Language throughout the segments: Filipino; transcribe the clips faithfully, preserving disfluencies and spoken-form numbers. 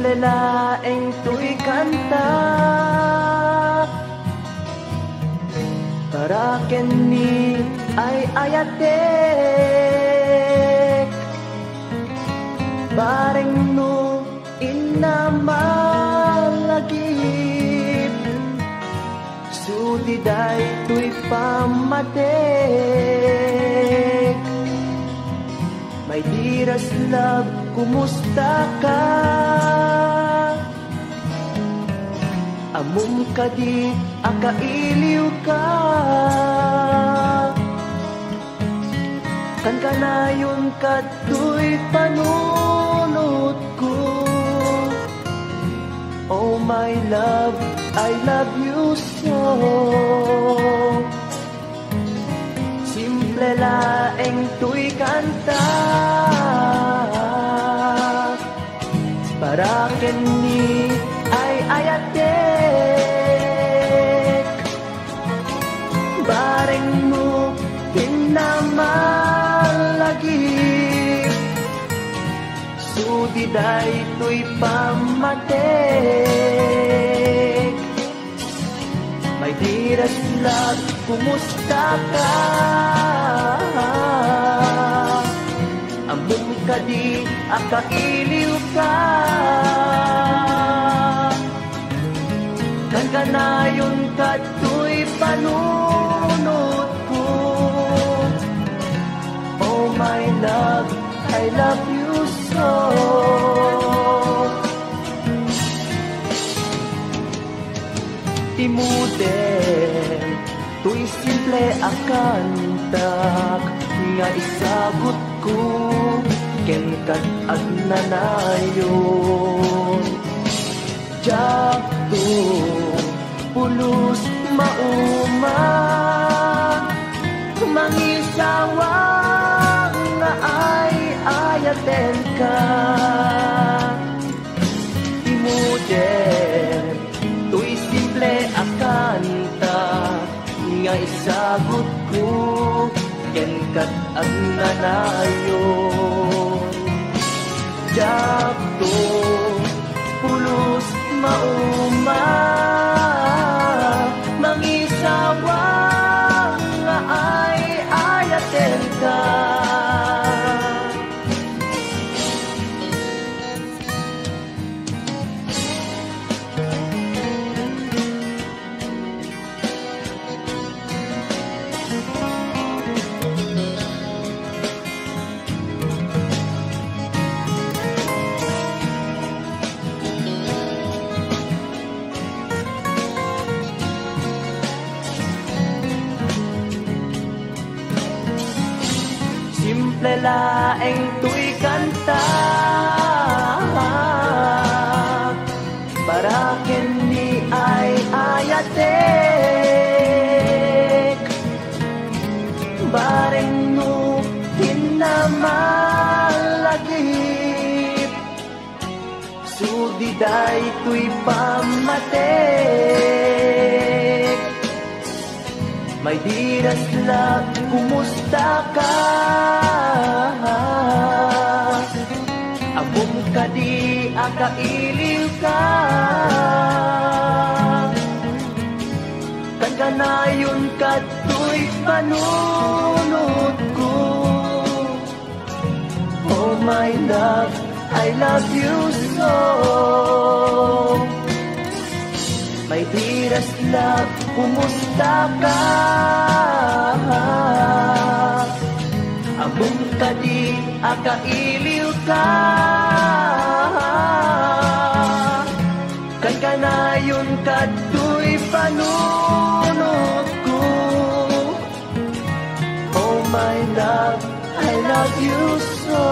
Simple laeng tuy kanta para kenni ay ayatek bareng no inamalagip sudiday tuy pamatek. My dearest love, kumusta ka? Amum ka di, akailiw ka. Kan ka na yun kato'y panunod ko. Oh my love, I love you so. Simple laeng tuy kanta para kenni ay ayatek bareng mo pinamalagip sudiday tuy pamatek. My dearest love, kumusta ka? Amum ka di, akailiw ka. Kan ka na yun kato'y panunod ko. Oh my love, I love you so. Timuden, tuy simple akantak nga isagot ko ken kat agnanayon. Jakto pulos mauma mangisawa nga ay ayaten ka. Timuden, tuy simple akanta nga isagot ko ken kat agnanayon. Jakto pulos mauma mangisawa nga ay ayaten ka. Simple laeng tuy kanta para kenni ay ayatek bareng no pinamalagip sudiday tuy pamatek. My dearest love, kumusta ka? Amum ka di, akailiw ka. Kan ka na yun kato'y panunod ko. Oh my love, I love you so. My dearest love, kumusta ka? Amum ka di, akailiw ka. Kan ka na yun kato'y panunod ko. Oh my love, I love you so.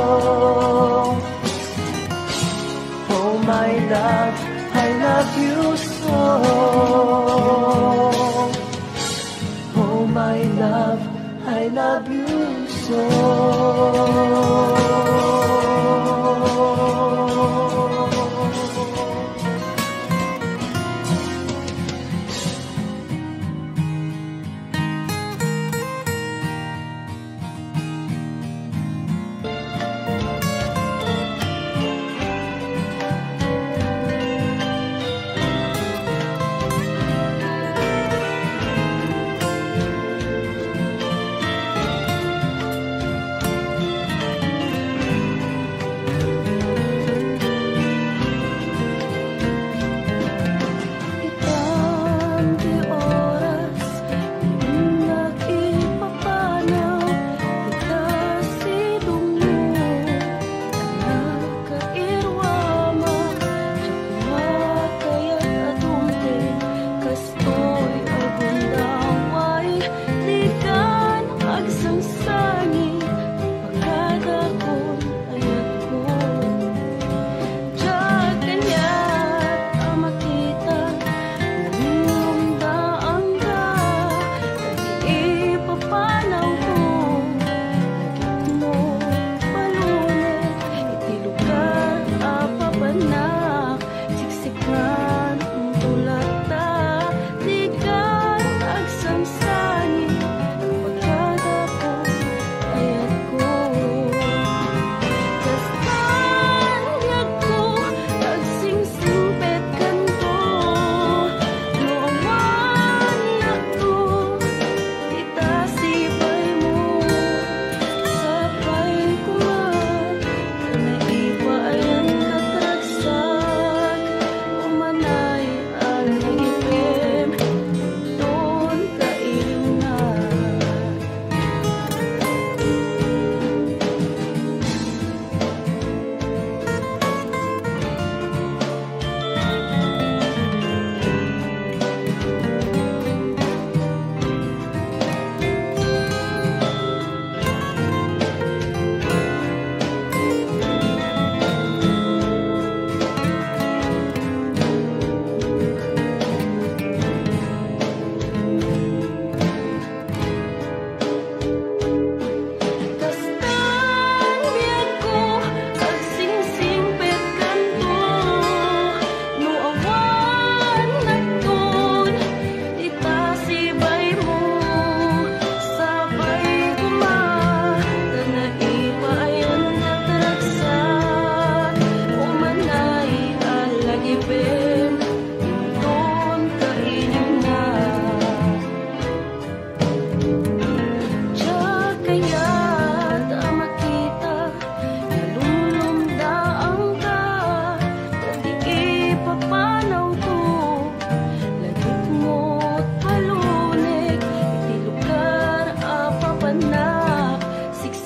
Oh my love, I love you so. Oh my love, I love you so.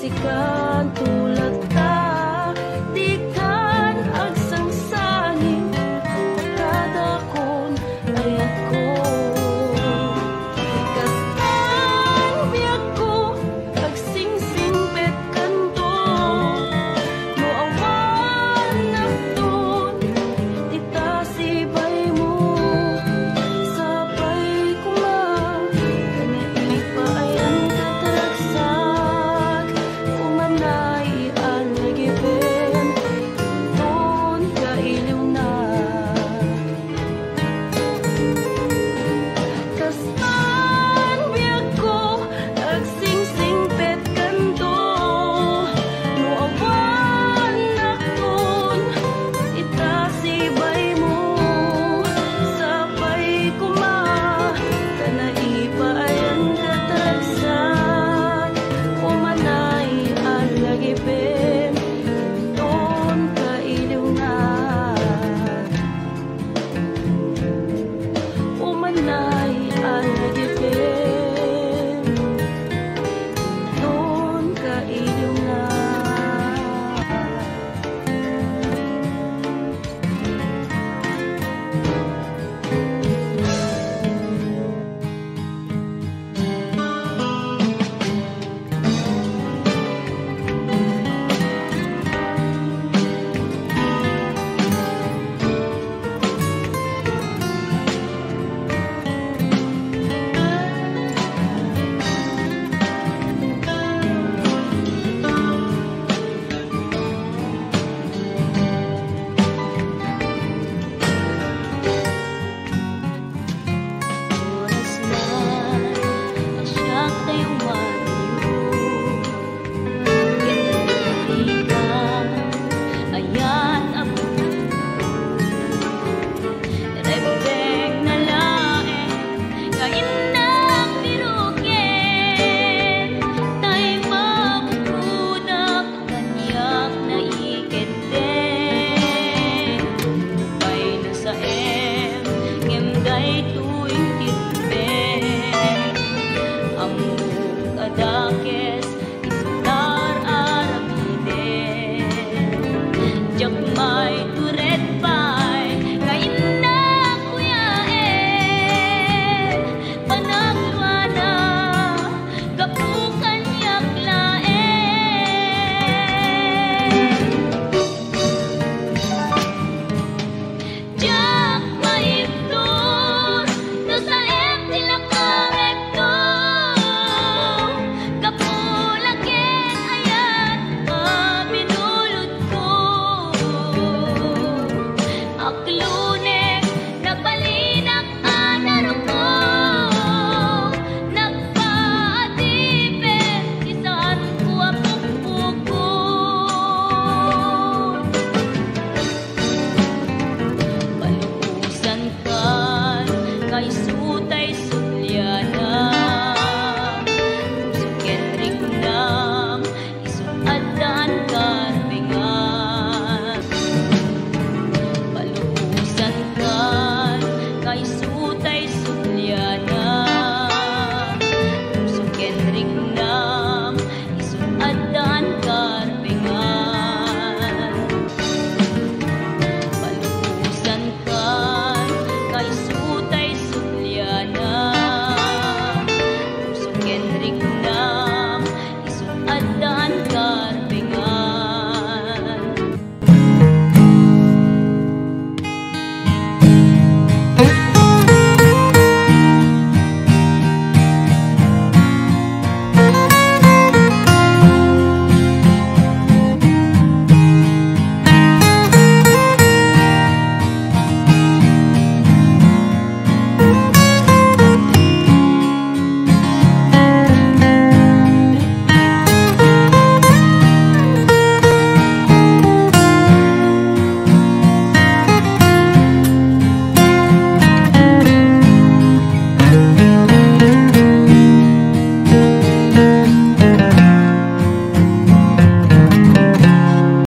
sikan tulad ta, di kan agsangsaning kadakon ay ako. Kastan biyak ko agsingsing pet kanto, moawan nagtun ita sibay mo, sabay kuma kanai pa ay ang kataragsak, kumanay ang nagibin doon kailiw na. Kastan biyak ko agsingsing pet kanto, moawan nagtun ita sibay mo, sabay kuma kanai pa ay ang kataragsak, kumanay ang nagibin doon kailiw na. Kumanay ang nagibin doon kailiw na. Oras na asyak tayong malayo, kinalikan ayan ako. Rebek na lae kain ng birugin, tay mabubudak kanyak na ikete. Upay na sa em ngimday tuwing titben, amok adakes isular arabide. Jakmay turet pay kain na kuyae, panagluana kapukan yak lae. Jak maiptos no sa em sila kamekto, kapulaken ayan abinulot ko. Aklunek napalinak anaro ko, nagpaatipin isaan ko apukpuko. Palukusan kan kay sutay sulyana, suken rignam isuadan karbengan. Palukusan kan kay sutay sulyana, suken rignam isuadan karbengan. Palukusan kan kay sutay sulyana, suken rignam isuadan karbengan.